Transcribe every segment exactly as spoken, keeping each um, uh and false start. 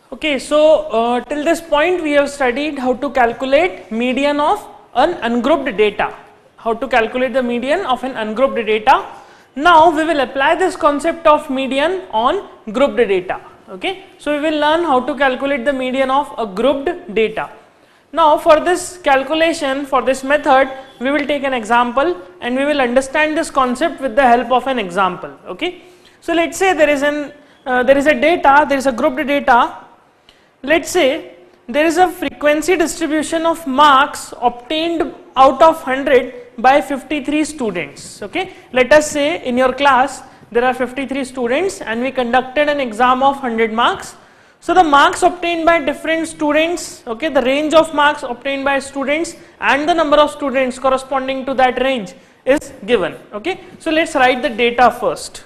Okay, so uh, till this point we have studied how to calculate median of an ungrouped data. How to calculate the median of an ungrouped data. Now we will apply this concept of median on grouped data. Okay, so we will learn how to calculate the median of a grouped data. Now for this calculation, for this method, we will take an example and we will understand this concept with the help of an example. Okay, so let's say there is an uh, there is a data, there is a grouped data. Let's say there is a frequency distribution of marks obtained out of one hundred by fifty-three students. Okay, let us say in your class there are fifty-three students and we conducted an exam of one hundred marks. So the marks obtained by different students, okay, the range of marks obtained by students and the number of students corresponding to that range is given. Okay, so let's write the data first.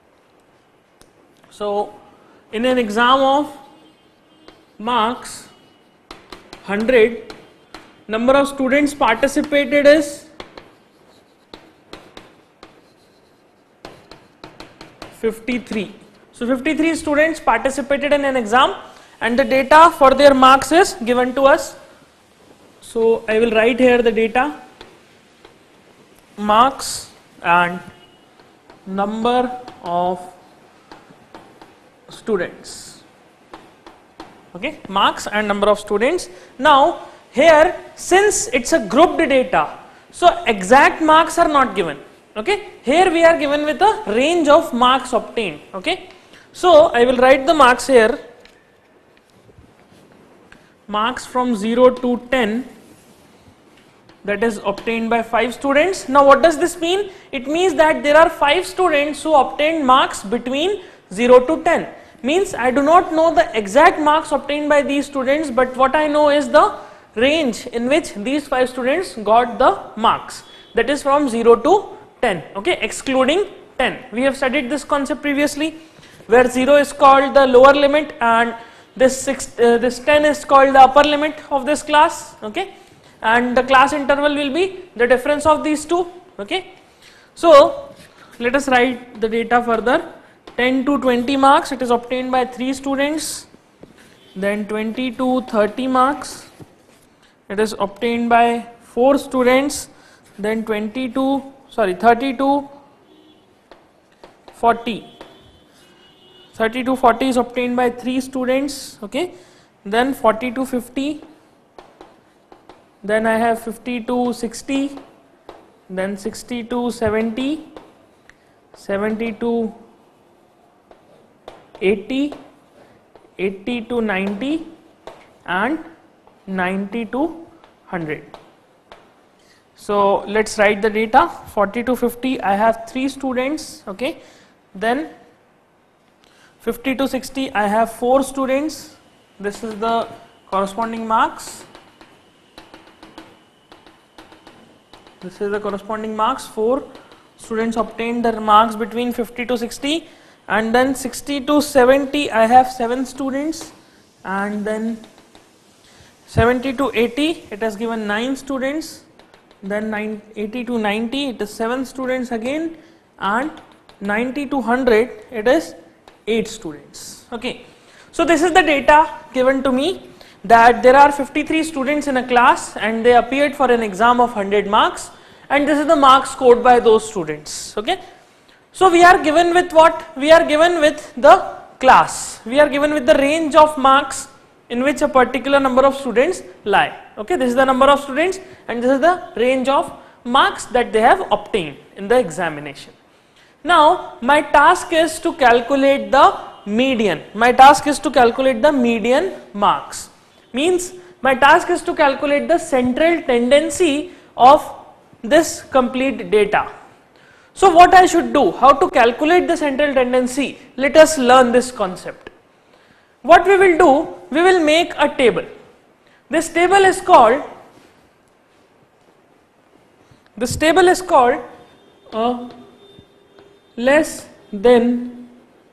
So in an exam of marks one hundred, number of students participated is fifty-three. So fifty-three students participated in an exam and the data for their marks is given to us. So I will write here the data, marks and number of students. Okay, marks and number of students. Now here, since it's a grouped data, so exact marks are not given. Okay, here we are given with a range of marks obtained. Okay, so I will write the marks here, marks from zero to ten, that is obtained by five students. Now what does this mean? It means that there are five students who obtained marks between zero to ten. Means I do not know the exact marks obtained by these students, but what I know is the range in which these five students got the marks, that is from zero to ten, okay, excluding ten. We have studied this concept previously, where zero is called the lower limit and this six, uh, this ten is called the upper limit of this class, okay, and the class interval will be the difference of these two. Okay, so let us write the data further. ten to twenty marks, it is obtained by three students. Then twenty to thirty marks, it is obtained by four students. Then twenty to sorry thirty to forty, thirty to forty is obtained by three students. Okay, then forty to fifty, then I have fifty to sixty, then sixty to seventy, seventy to eighty, eighty to ninety and ninety to one hundred. So let's write the data. Forty to fifty, I have three students. Okay, then fifty to sixty, I have four students. This is the corresponding marks. This is the corresponding marks. Four students obtained their marks between fifty to sixty. And then sixty to seventy, I have seven students, and then seventy to eighty, it has given nine students. Then eighty to ninety, it is seven students again, and ninety to one hundred, it is eight students. Okay, so this is the data given to me, that there are fifty-three students in a class and they appeared for an exam of one hundred marks, and this is the marks scored by those students. Okay. So we are given with what? We are given with the class. We are given with the range of marks in which a particular number of students lie. Okay, this is the number of students and this is the range of marks that they have obtained in the examination. Now my task is to calculate the median. My task is to calculate the median marks. Means my task is to calculate the central tendency of this complete data. So what I should do, how to calculate the central tendency, let us learn this concept. What we will do, we will make a table. This table is called, this table is called a less than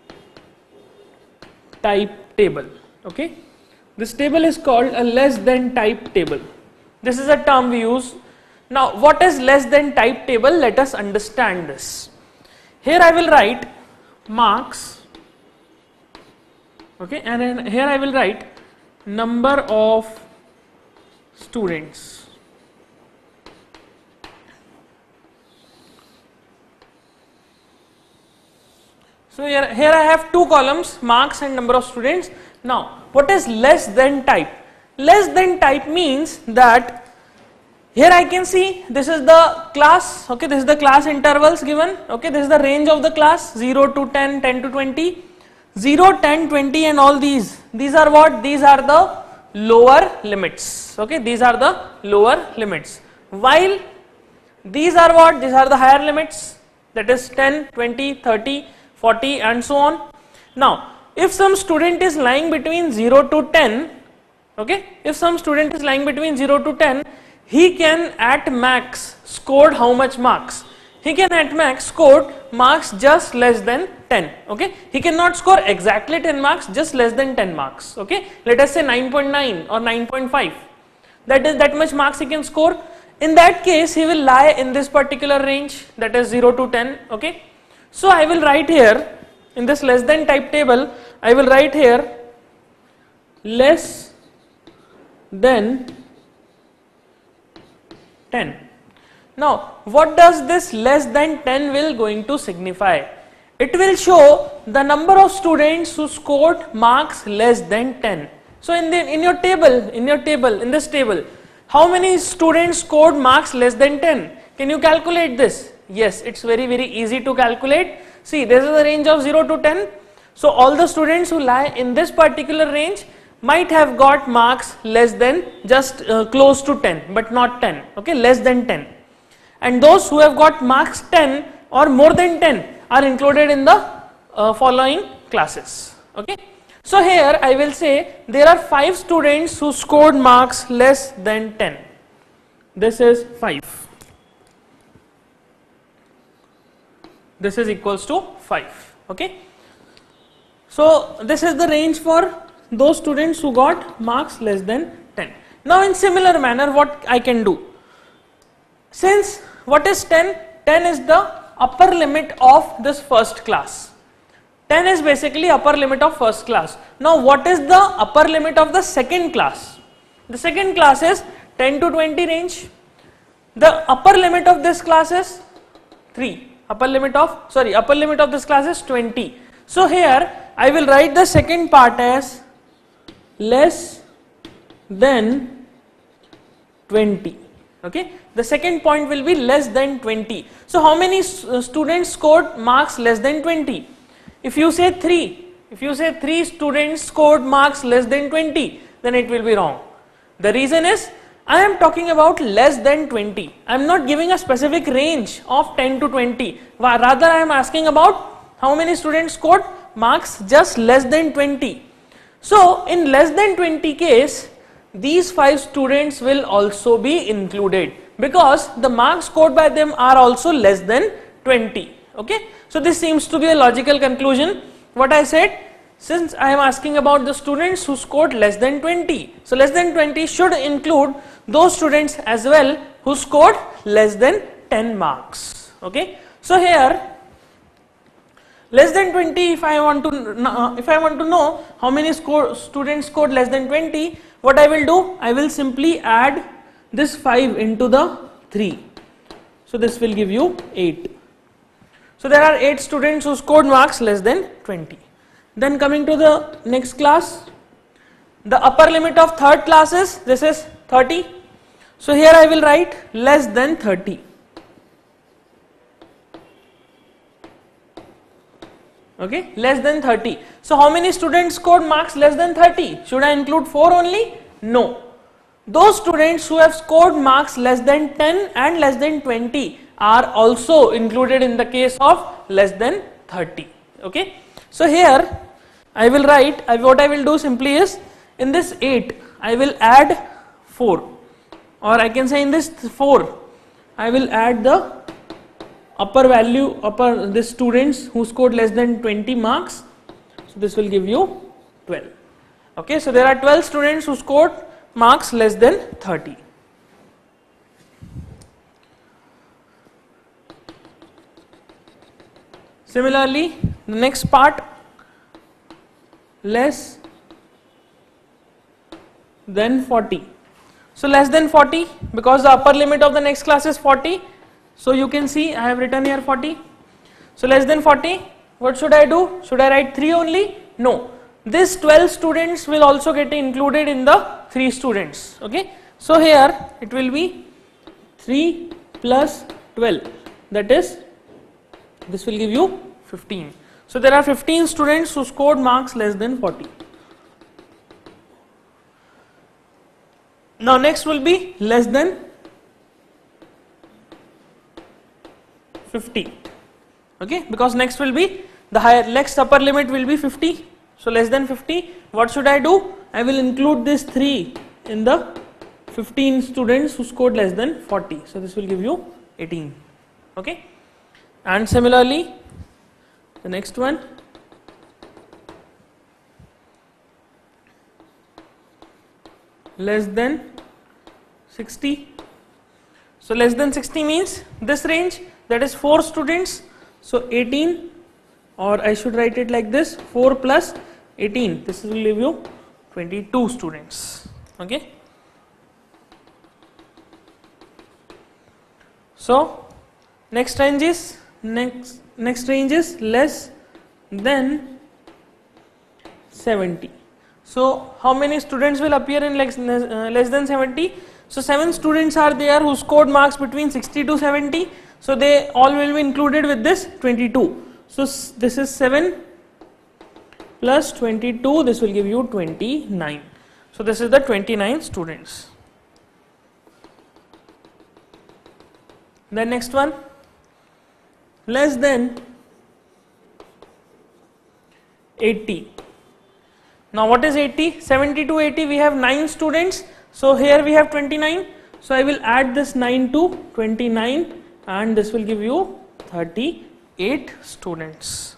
type table. Okay, this table is called a less than type table. This is a term we use. Now what is less than type table? Let us understand this. Here I will write marks Okay, and then here I will write number of students. So here, here I have two columns, marks and number of students. Now, what is less than type? Less than type means that here I can see this is the class, okay, this is the class intervals given, okay, this is the range of the class zero to ten, ten to twenty, zero, ten, twenty and all these, these are what? These are the lower limits, okay, these are the lower limits, while these are what? These are the higher limits, that is ten, twenty, thirty, forty and so on. Now, if some student is lying between zero to ten, okay, if some student is lying between zero to ten, he can at max score how much marks? He can at max score marks just less than ten, okay. He cannot score exactly ten marks, just less than ten marks, okay. Let us say nine point nine or nine point five, that is that much marks he can score. In that case, he will lie in this particular range, that is zero to ten, okay. So I will write here in this less than type table, I will write here less than ten. Now, what does this less than ten will going to signify? It will show the number of students who scored marks less than ten. So in the in your table, in your table, in this table, how many students scored marks less than ten? Can you calculate this? Yes, it's very very easy to calculate. See, this is the range of zero to ten. So all the students who lie in this particular range might have got marks less than just uh, close to ten, but not ten, okay, less than ten. And those who have got marks ten or more than ten are included in the uh, following classes, okay. So here I will say there are five students who scored marks less than ten. This is five. This is equals to five, okay. So this is the range for those students who got marks less than ten. Now in similar manner, what I can do? Since what is ten? ten is the upper limit of this first class. ten is basically upper limit of first class. Now what is the upper limit of the second class? The second class is ten to twenty range. The upper limit of this class is three. Upper limit of, sorry, upper limit of this class is twenty. So here I will write the second part as less than twenty, okay. The second point will be less than twenty. So how many students scored marks less than twenty? If you say three, if you say three students scored marks less than twenty, then it will be wrong. The reason is I am talking about less than twenty. I am not giving a specific range of ten to twenty. Rather I am asking about how many students scored marks just less than twenty. So in less than twenty case, these five students will also be included because the marks scored by them are also less than twenty, okay. So this seems to be a logical conclusion. What I said, since I am asking about the students who scored less than twenty, so less than twenty should include those students as well who scored less than ten marks, okay. So here less than twenty, if I want to uh, if I want to know how many score, students scored less than twenty, what I will do, I will simply add this five into the three. So this will give you eight. So there are eight students who scored marks less than twenty. Then coming to the next class, the upper limit of third class is, this is thirty. So here I will write less than thirty. Okay, less than thirty. So how many students scored marks less than thirty? Should I include four only? No. Those students who have scored marks less than ten and less than twenty are also included in the case of less than thirty. Okay. So here I will write, I, what I will do simply is, in this eight I will add four, or I can say in this four I will add the upper value, upper the students who scored less than twenty marks. So this will give you twelve. Okay, so there are twelve students who scored marks less than thirty. Similarly, the next part, less than forty. So less than forty, because the upper limit of the next class is forty. So you can see I have written here forty. So less than forty, what should I do? Should I write three only? No. This twelve students will also get included in the three students. Okay. So here it will be three plus twelve. That is, this will give you fifteen. So there are fifteen students who scored marks less than forty. Now next will be less than fifty. Okay, because next will be the higher, next upper limit will be fifty. So less than fifty, what should I do? I will include this three in the fifteen students who scored less than forty. So this will give you eighteen. Okay, and similarly the next one, less than sixty. So less than sixty means this range, that is four students. So eighteen, or I should write it like this, four plus eighteen, this will give you twenty-two students. Okay. So next range is next next range is less than seventy. So how many students will appear in less, uh, less than seventy? So seven students are there who scored marks between sixty to seventy. So they all will be included with this twenty-two. So this is seven plus twenty-two, this will give you twenty-nine. So this is the twenty-nine students. Then next one, less than eighty. Now what is eighty? seventy to eighty, we have nine students. So here we have twenty-nine. So I will add this nine to twenty-nine and this will give you thirty-eight students.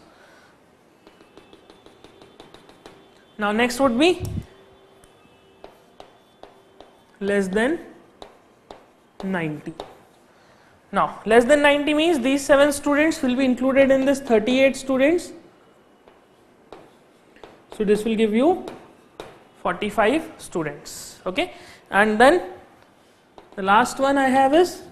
Now next would be less than ninety. Now less than ninety means these seven students will be included in this thirty-eight students. So this will give you forty-five students. Okay, and then the last one I have is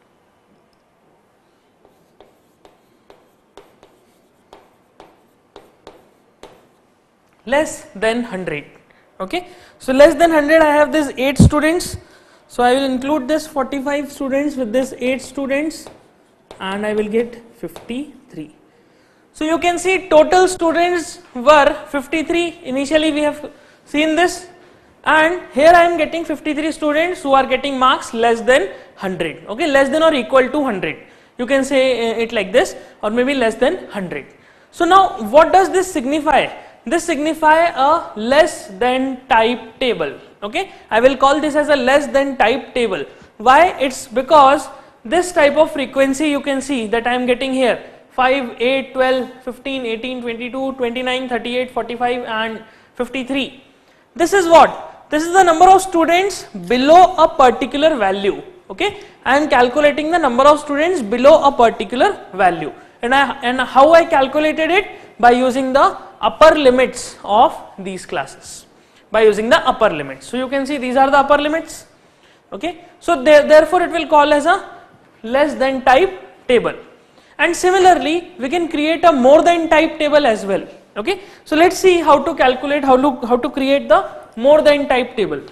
less than one hundred. Okay, so less than one hundred I have this eight students. So I will include this forty-five students with this eight students and I will get fifty-three. So you can see total students were fifty-three. Initially we have seen this, and here I am getting fifty-three students who are getting marks less than one hundred. Okay, less than or equal to one hundred. You can say it like this, or maybe less than one hundred. So now what does this signify? This signify a less than type table. Okay, I will call this as a less than type table. Why? It's because this type of frequency you can see that I am getting here five, eight, twelve, fifteen, eighteen, twenty-two, twenty-nine, thirty-eight, forty-five and fifty-three. This is what? This is the number of students below a particular value. Okay, I am calculating the number of students below a particular value, and I and how I calculated it? By using the upper limits of these classes. By using the upper limits. So you can see these are the upper limits. Okay, so there, therefore it will call as a less than type table. And similarly, we can create a more than type table as well. Okay, so let's see how to calculate, how to how to create the more than type table.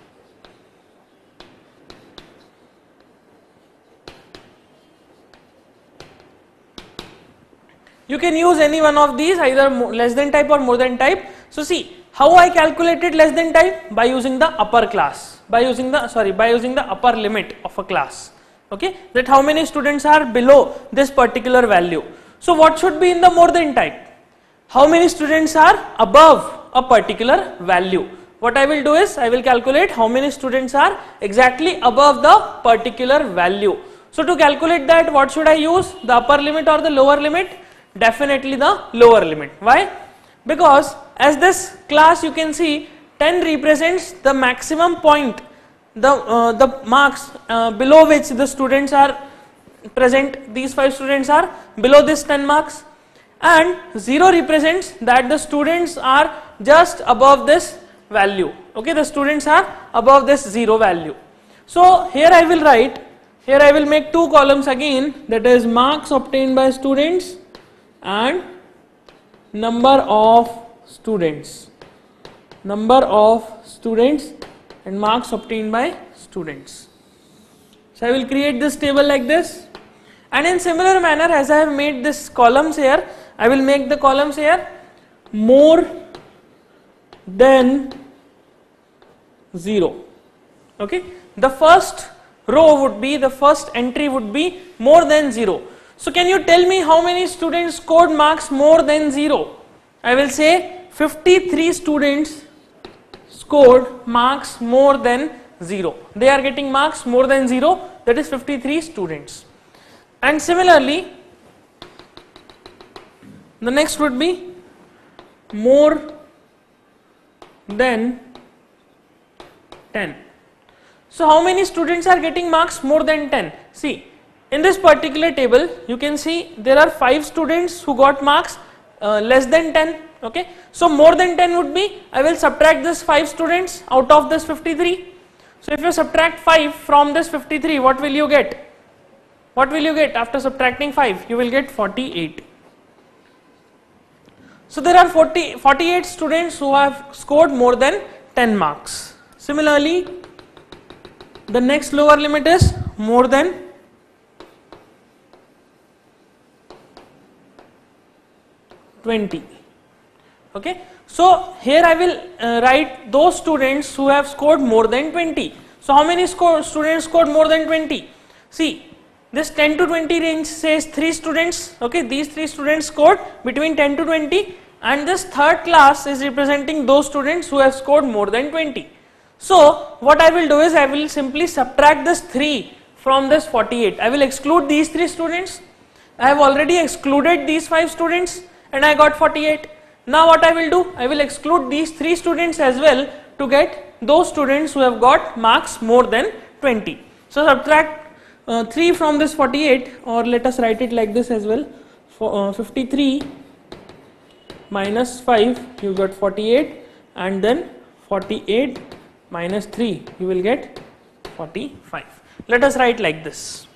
You can use any one of these, either less than type or more than type. So see how I calculated less than type, by using the upper class, by using the sorry by using the upper limit of a class. Okay, that how many students are below this particular value. So what should be in the more than type? How many students are above a particular value? What I will do is I will calculate how many students are exactly above the particular value. So to calculate that, what should I use? The upper limit or the lower limit? Definitely the lower limit. Why? Because as this class you can see ten represents the maximum point, the uh, the marks uh, below which the students are present. These five students are below this ten marks, and zero represents that the students are just above this value. Okay, the students are above this zero value. So here I will write, here I will make two columns again, that is marks obtained by students and number of students. Number of students and marks obtained by students. So I will create this table like this, and in similar manner as I have made this columns here, I will make the columns here more than zero. Okay, the first row would be, the first entry would be more than zero. So can you tell me how many students scored marks more than zero? I will say fifty-three students scored marks more than zero. They are getting marks more than zero, that is fifty-three students. And similarly, the next would be more than ten. So how many students are getting marks more than ten? See, in this particular table you can see there are five students who got marks uh, less than ten. Okay, so more than ten would be, I will subtract this five students out of this fifty-three. So if you subtract five from this fifty-three, what will you get? What will you get after subtracting five? You will get forty-eight. So there are forty, forty-eight students who have scored more than ten marks. Similarly, the next lower limit is more than twenty. Okay, so here I will uh, write those students who have scored more than twenty. So how many score, students scored more than twenty? See, this ten to twenty range says three students. Okay, these three students scored between ten to twenty, and this third class is representing those students who have scored more than twenty. So what I will do is I will simply subtract this three from this forty-eight. I will exclude these three students. I have already excluded these five students and I got forty-eight. Now what I will do, I will exclude these three students as well to get those students who have got marks more than twenty. So subtract uh, three from this forty-eight, or let us write it like this as well. For, uh, fifty-three minus five, you got forty-eight, and then forty-eight minus three, you will get forty-five. Let us write like this.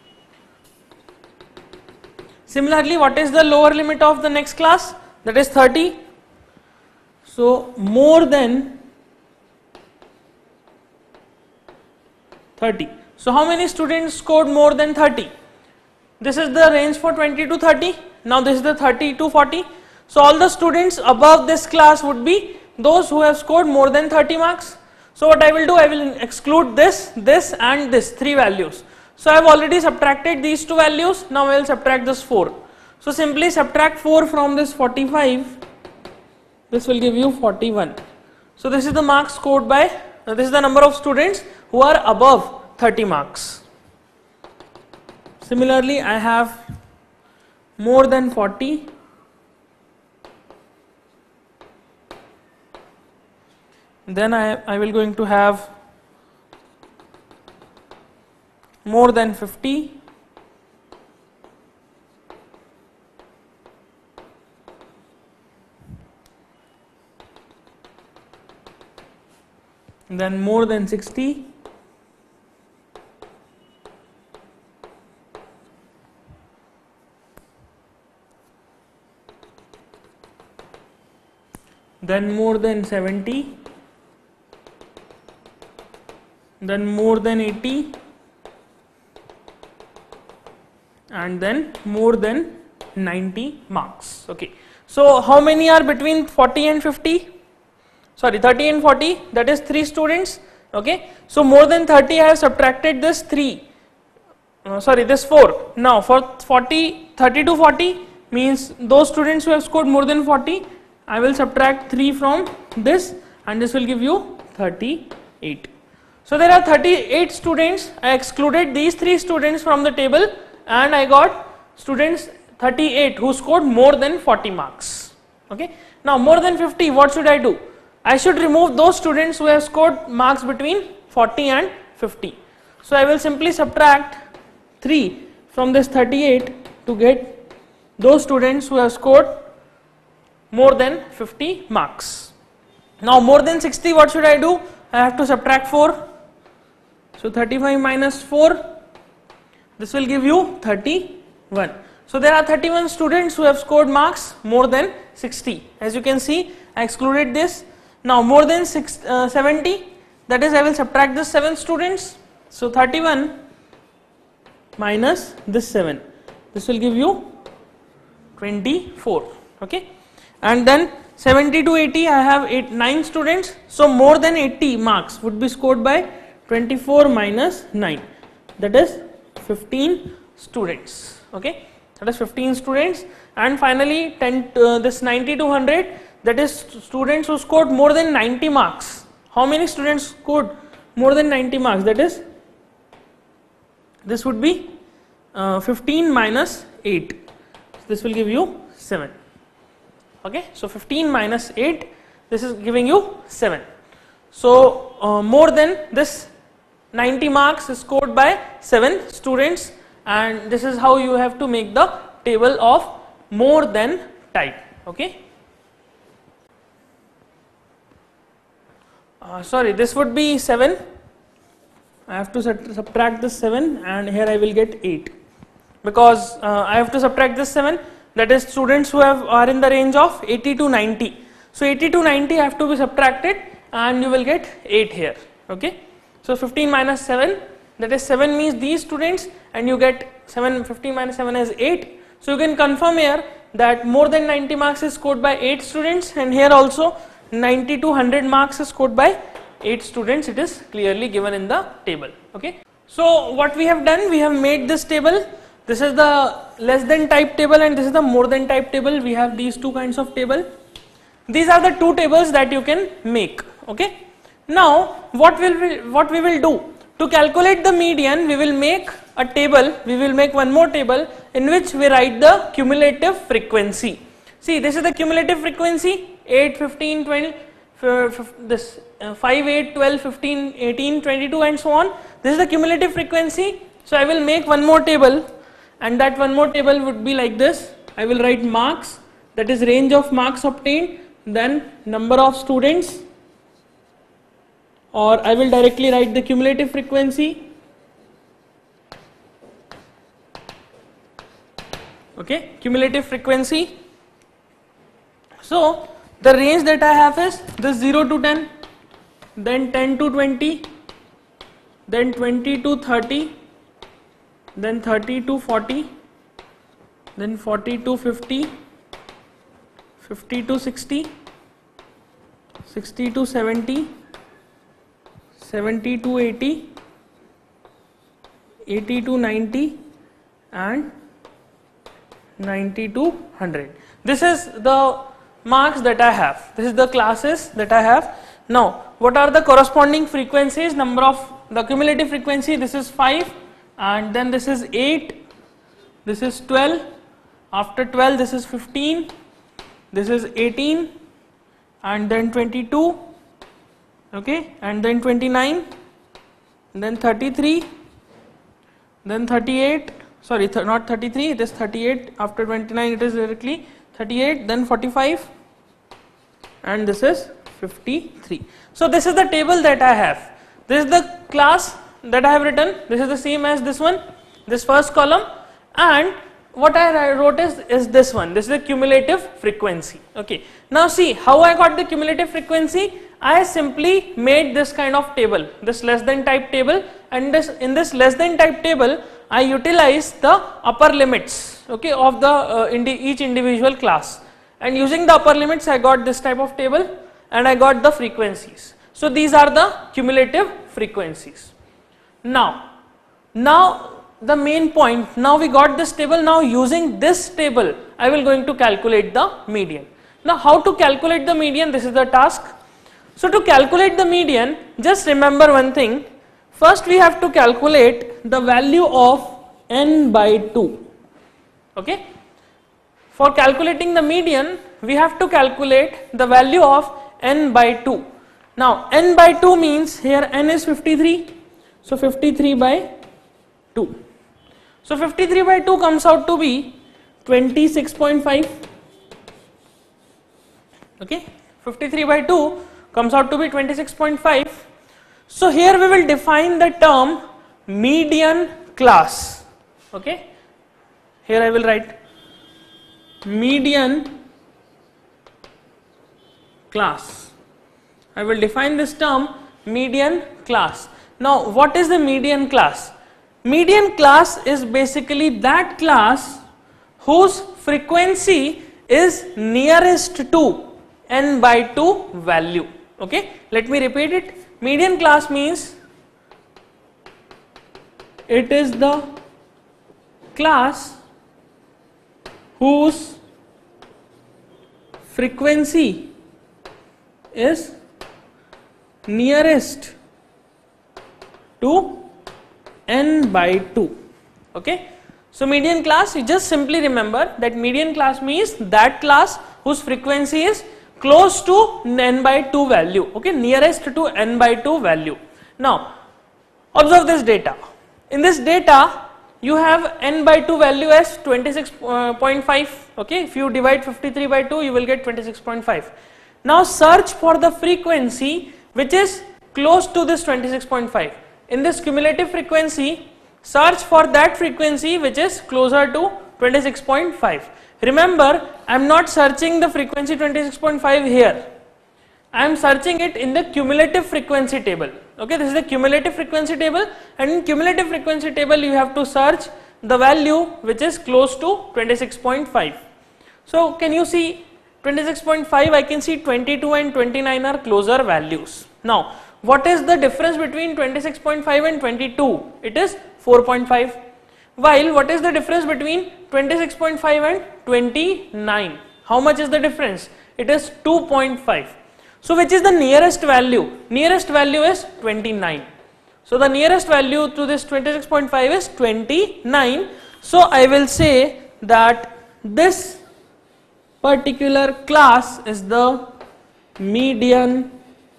Similarly, what is the lower limit of the next class? That is thirty. So more than thirty. So how many students scored more than thirty? This is the range for twenty to thirty. Now this is the thirty to forty. So all the students above this class would be those who have scored more than thirty marks. So what I will do, I will exclude this, this and this three values. So I have already subtracted these two values. Now I will subtract this four. So simply subtract four from this forty-five. This will give you forty-one. So this is the marks scored by, uh, this is the number of students who are above thirty marks. Similarly, I have more than forty. Then I, I will going to have more than fifty. Then more than sixty. Then more than seventy. Then more than eighty, and then more than ninety marks. Okay, so how many are between forty and fifty? Sorry, thirty and forty, that is three students. Okay, so more than thirty, I have subtracted this three, uh, sorry, this four. Now for forty, thirty to forty means those students who have scored more than forty, I will subtract three from this, and this will give you thirty-eight. So there are thirty-eight students. I excluded these three students from the table, and I got students thirty-eight who scored more than forty marks. Okay. Now more than fifty, what should I do? I should remove those students who have scored marks between forty and fifty. So I will simply subtract three from this thirty-eight to get those students who have scored more than fifty marks. Now more than sixty, what should I do? I have to subtract four. So thirty-five minus four, this will give you thirty-one. So there are thirty-one students who have scored marks more than sixty. As you can see, I excluded this. Now more than six, uh, seventy, that is I will subtract this seven students. So thirty-one minus this seven, this will give you twenty-four. Okay, and then seventy to eighty, I have eight, nine students. So more than eighty marks would be scored by twenty-four minus nine, that is fifteen students. Okay, that is fifteen students. And finally ten, uh, this ninety to one hundred, that is students who scored more than ninety marks. How many students scored more than ninety marks? That is, this would be uh, fifteen minus eight, this will give you seven. Okay, so fifteen minus eight, this is giving you seven. So uh, more than this ninety marks is scored by seven students, and this is how you have to make the table of more than type. Okay, uh, sorry, this would be seven. I have to subtract this seven, and here I will get eight, because uh, I have to subtract this seven, that is students who have are in the range of eighty to ninety. So eighty to ninety have to be subtracted, and you will get eight here. Okay, so fifteen minus seven, that is seven means these students, and you get seven, fifteen minus seven is eight. So you can confirm here that more than ninety marks is scored by eight students, and here also ninety to one hundred marks is scored by eight students. It is clearly given in the table. Okay, so what we have done, we have made this table. This is the less than type table, and this is the more than type table. We have these two kinds of table. These are the two tables that you can make. Okay, now what will we, what we will do to calculate the median? We will make a table, we will make one more table in which we write the cumulative frequency. See, this is the cumulative frequency, eight, fifteen, twenty, this uh, five, eight, twelve, fifteen, eighteen, twenty-two and so on. This is the cumulative frequency. So I will make one more table, and that one more table would be like this. I will write marks, that is range of marks obtained, then number of students, or I will directly write the cumulative frequency. Okay, cumulative frequency. So the range that I have is this zero to ten, then ten to twenty, then twenty to thirty, then thirty to forty, then forty to fifty, fifty to sixty, sixty to seventy, seventy to eighty, eighty to ninety, and ninety to one hundred. This is the marks that I have. This is the classes that I have. Now, what are the corresponding frequencies? Number of the cumulative frequency, this is five, and then this is eight, this is twelve, after twelve this is fifteen, this is eighteen, and then twenty-two, okay, and then twenty-nine, and then thirty-three, then thirty-eight, sorry, th not thirty-three, it is thirty-eight, after twenty-nine it is directly thirty-eight, then forty-five, and this is fifty-three. So this is the table that I have. This is the class that I have written. This is the same as this one, this first column, and what I wrote is, is this one. This is the cumulative frequency. Okay. Now see how I got the cumulative frequency. I simply made this kind of table, this less than type table, and this in this less than type table I utilized the upper limits, okay, of the uh, indi each individual class, and using the upper limits I got this type of table, and I got the frequencies. So these are the cumulative frequencies. Now, now the main point, now we got this table. Now using this table I will going to calculate the median. Now how to calculate the median? This is the task. So to calculate the median, just remember one thing. First we have to calculate the value of n by two. Okay. For calculating the median, we have to calculate the value of n by two. Now n by two means here n is fifty-three. So fifty-three by two. So fifty-three by two comes out to be twenty-six point five. Okay. fifty-three by two comes out to be twenty-six point five. So here we will define the term median class. Okay, here I will write median class. I will define this term median class. Now what is the median class? Median class is basically that class whose frequency is nearest to n by two value. Okay, let me repeat it. Median class means it is the class whose frequency is nearest to n by two. Okay, so median class, you just simply remember that median class means that class whose frequency is close to n by two value. Okay, nearest to n by two value. Now observe this data. In this data you have n by two value as twenty-six point five. Okay, if you divide fifty-three by two you will get twenty-six point five. Now search for the frequency which is close to this twenty-six point five. In this cumulative frequency, search for that frequency which is closer to twenty-six point five. Remember, I am not searching the frequency twenty-six point five here. I am searching it in the cumulative frequency table. Okay, this is the cumulative frequency table, and in cumulative frequency table you have to search the value which is close to twenty-six point five. So can you see twenty-six point five? I can see twenty-two and twenty-nine are closer values. Now what is the difference between twenty-six point five and twenty-two? It is four point five. While what is the difference between twenty-six point five and twenty-nine? How much is the difference? It is two point five. So which is the nearest value? Nearest value is twenty-nine. So the nearest value to this twenty-six point five is twenty-nine. So I will say that this particular class is the median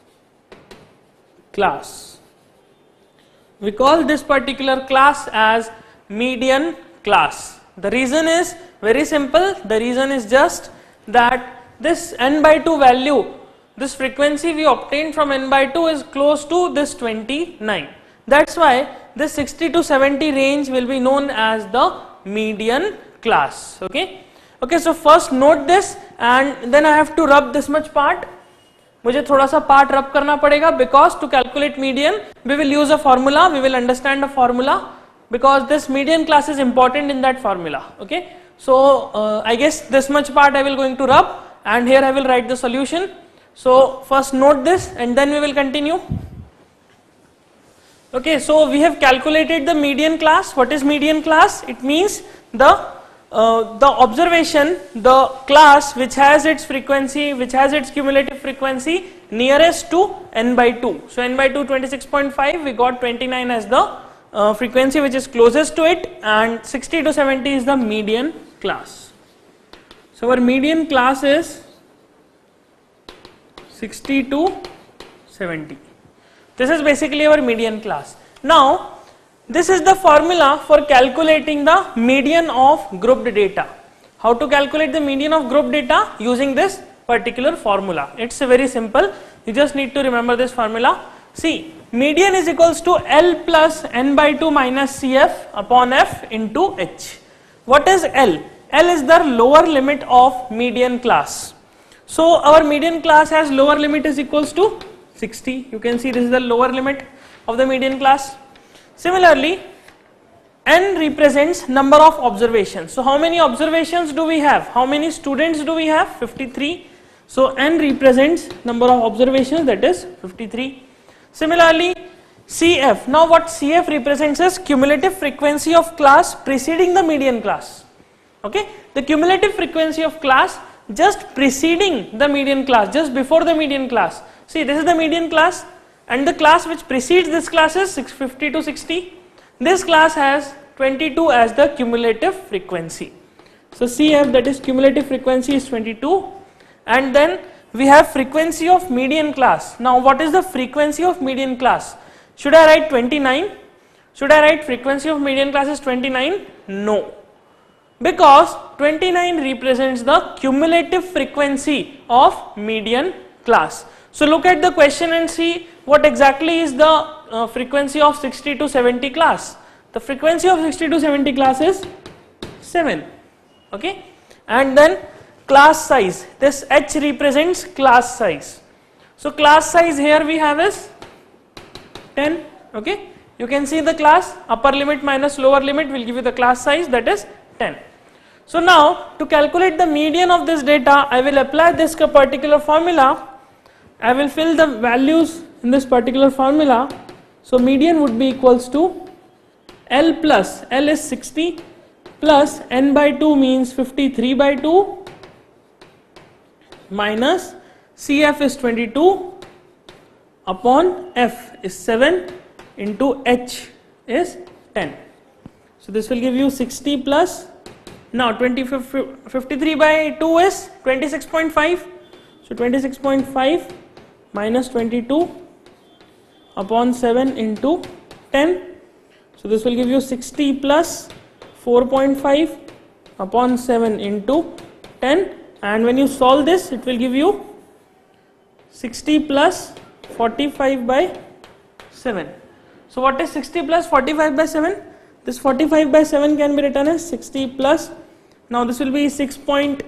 class. We call this particular class as median class. The reason is very simple. The reason is just that this n by two value, this frequency we obtained from n by two is close to this twenty-nine. That's why this sixty to seventy range will be known as the median class. Okay. Okay, so first note this, and then I have to rub this much part. मुझे थोड़ा सा part रब करना पड़ेगा, because to calculate median we will use a formula, we will understand a formula, because this median class is important in that formula. Okay, so uh, I guess this much part I will going to rub, and here I will write the solution. So first note this and then we will continue. Okay, so we have calculated the median class. What is median class? It means the Uh, the observation, the class which has its frequency, which has its cumulative frequency nearest to n by two. So n by two, twenty-six point five, we got twenty-nine as the uh, frequency which is closest to it, and sixty to seventy is the median class. So our median class is sixty to seventy. This is basically our median class. Now this is the formula for calculating the median of grouped data. How to calculate the median of grouped data? Using this particular formula. It's very simple. You just need to remember this formula. See, median is equals to L plus n by two minus C F upon F into H. What is L? L is the lower limit of median class. So our median class has lower limit is equals to sixty. You can see this is the lower limit of the median class. Similarly, n represents number of observations. So how many observations do we have? How many students do we have? fifty-three. So n represents number of observations, that is fifty-three. Similarly, C F. Now what C F represents is cumulative frequency of class preceding the median class. Okay, the cumulative frequency of class just preceding the median class, just before the median class. See, this is the median class, and the class which precedes this class is six fifty to sixty. This class has twenty-two as the cumulative frequency. So C F, that is cumulative frequency, is twenty-two, and then we have frequency of median class. Now what is the frequency of median class? Should I write twenty-nine? Should I write frequency of median class is twenty-nine? No, because twenty-nine represents the cumulative frequency of median class. So look at the question and see what exactly is the uh, frequency of sixty to seventy class. The frequency of sixty to seventy class is seven, okay, and then class size, this H represents class size. So class size here we have is ten, okay, you can see the class, upper limit minus lower limit will give you the class size, that is ten. So now to calculate the median of this data, I will apply this particular formula. I will fill the values in this particular formula. So median would be equals to L plus, L is sixty plus n by two means fifty-three by two minus C F is twenty-two upon F is seven into H is ten. So this will give you sixty plus, now twenty, fifty-three by two is twenty-six point five. So twenty-six point five minus twenty-two upon seven into ten. So this will give you sixty plus four point five upon seven into ten, and when you solve this it will give you sixty plus forty-five by seven. So what is sixty plus forty-five by seven? This forty-five by seven can be written as sixty plus, now this will be six point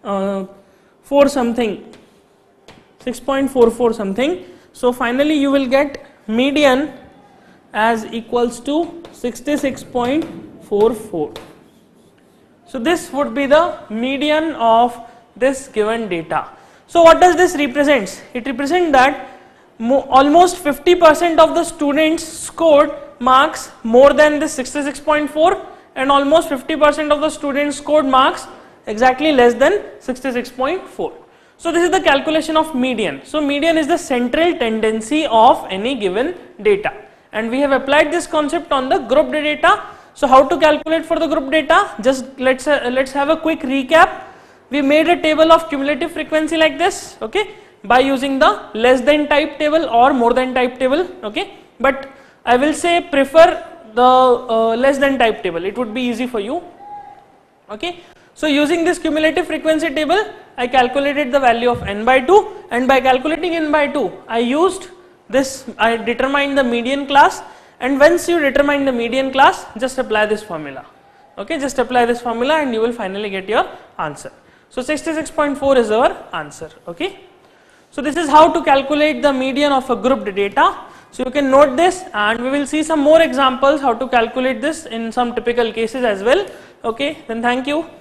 four something, six point four four something. So finally you will get median as equals to sixty-six point four four. So this would be the median of this given data. So what does this represent? It represents that almost fifty percent of the students scored marks more than this sixty-six point four, and almost fifty percent of the students scored marks exactly less than sixty-six point four. So this is the calculation of median. So median is the central tendency of any given data, and we have applied this concept on the grouped data. So how to calculate for the group data? Just let's uh, let's have a quick recap. We made a table of cumulative frequency like this, okay, by using the less than type table or more than type table, okay, but I will say prefer the uh, less than type table, it would be easy for you, okay. So using this cumulative frequency table, I calculated the value of n by two, and by calculating n by two I used this, I determined the median class, and once you determine the median class, just apply this formula, okay, just apply this formula and you will finally get your answer. So sixty-six point four is our answer, okay. So this is how to calculate the median of a grouped data. So you can note this, and we will see some more examples how to calculate this in some typical cases as well, okay. Then thank you.